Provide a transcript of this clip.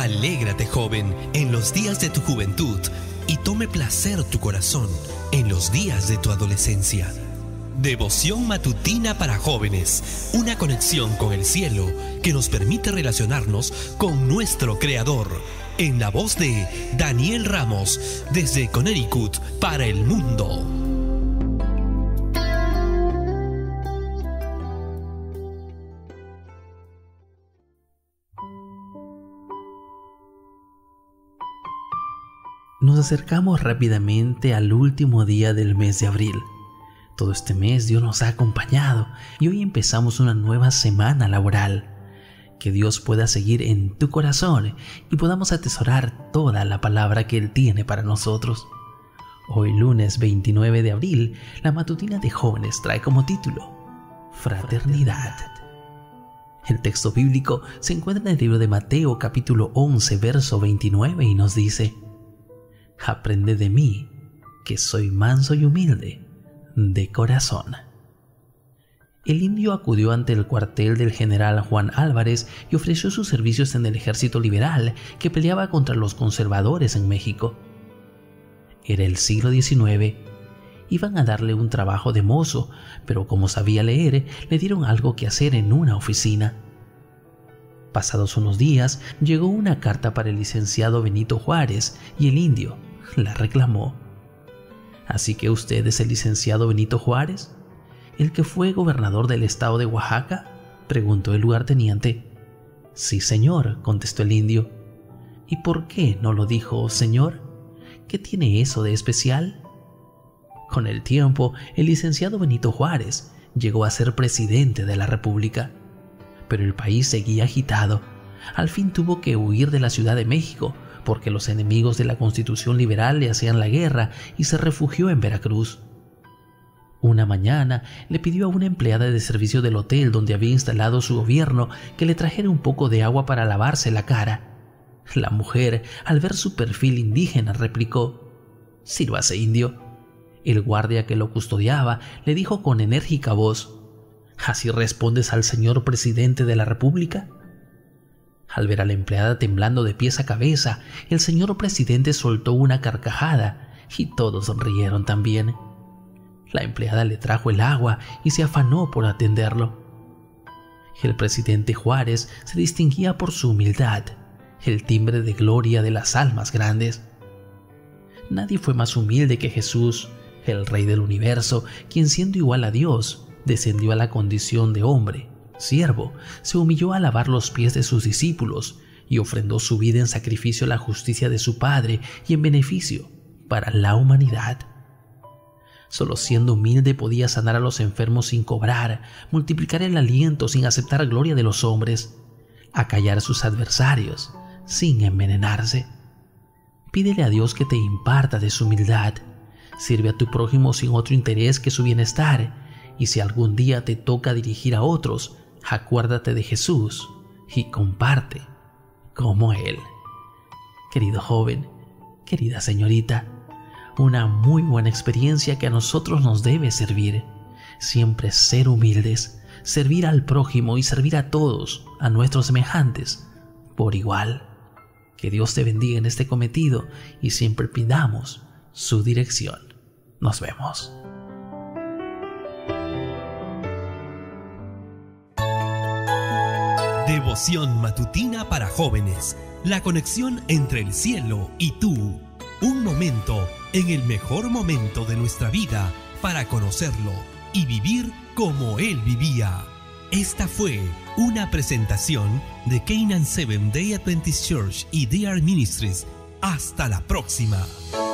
Alégrate, joven, en los días de tu juventud, y tome placer tu corazón en los días de tu adolescencia. Devoción matutina para jóvenes, una conexión con el cielo que nos permite relacionarnos con nuestro Creador. En la voz de Daniel Ramos, desde Connecticut para el mundo. Nos acercamos rápidamente al último día del mes de abril. Todo este mes Dios nos ha acompañado y hoy empezamos una nueva semana laboral. Que Dios pueda seguir en tu corazón y podamos atesorar toda la palabra que Él tiene para nosotros. Hoy, lunes 29 de abril, la matutina de jóvenes trae como título Fraternidad. El texto bíblico se encuentra en el libro de Mateo capítulo 11, verso 29 y nos dice: Aprende de mí, que soy manso y humilde de corazón. El indio acudió ante el cuartel del general Juan Álvarez y ofreció sus servicios en el ejército liberal que peleaba contra los conservadores en México. Era el siglo XIX. Iban a darle un trabajo de mozo, pero como sabía leer, le dieron algo que hacer en una oficina. Pasados unos días, llegó una carta para el licenciado Benito Juárez y el indio la reclamó. ¿Así que usted es el licenciado Benito Juárez? ¿El que fue gobernador del estado de Oaxaca?, preguntó el lugarteniente. Sí, señor, contestó el indio. ¿Y por qué no lo dijo, señor? ¿Qué tiene eso de especial? Con el tiempo, el licenciado Benito Juárez llegó a ser presidente de la República. Pero el país seguía agitado. Al fin tuvo que huir de la Ciudad de México porque los enemigos de la Constitución liberal le hacían la guerra y se refugió en Veracruz. Una mañana le pidió a una empleada de servicio del hotel donde había instalado su gobierno que le trajera un poco de agua para lavarse la cara. La mujer, al ver su perfil indígena, replicó: «Sírvase, indio». El guardia que lo custodiaba le dijo con enérgica voz: «¿Así respondes al señor presidente de la República?». Al ver a la empleada temblando de pies a cabeza, el señor presidente soltó una carcajada y todos rieron también. La empleada le trajo el agua y se afanó por atenderlo. El presidente Juárez se distinguía por su humildad, el timbre de gloria de las almas grandes. Nadie fue más humilde que Jesús, el Rey del universo, quien siendo igual a Dios, descendió a la condición de hombre, siervo, se humilló a lavar los pies de sus discípulos y ofrendó su vida en sacrificio a la justicia de su Padre y en beneficio para la humanidad. Solo siendo humilde podía sanar a los enfermos sin cobrar, multiplicar el aliento sin aceptar gloria de los hombres, acallar a sus adversarios sin envenenarse. Pídele a Dios que te imparta de su humildad. Sirve a tu prójimo sin otro interés que su bienestar, y si algún día te toca dirigir a otros, acuérdate de Jesús y comparte como Él. Querido joven, querida señorita, una muy buena experiencia que a nosotros nos debe servir. Siempre ser humildes, servir al prójimo y servir a todos, a nuestros semejantes, por igual. Que Dios te bendiga en este cometido y siempre pidamos su dirección. Nos vemos. Devoción matutina para jóvenes. La conexión entre el cielo y tú. Un momento en el mejor momento de nuestra vida para conocerlo y vivir como Él vivía. Esta fue una presentación de Canaan Seventh Day Adventist Church y DR Ministries. Hasta la próxima.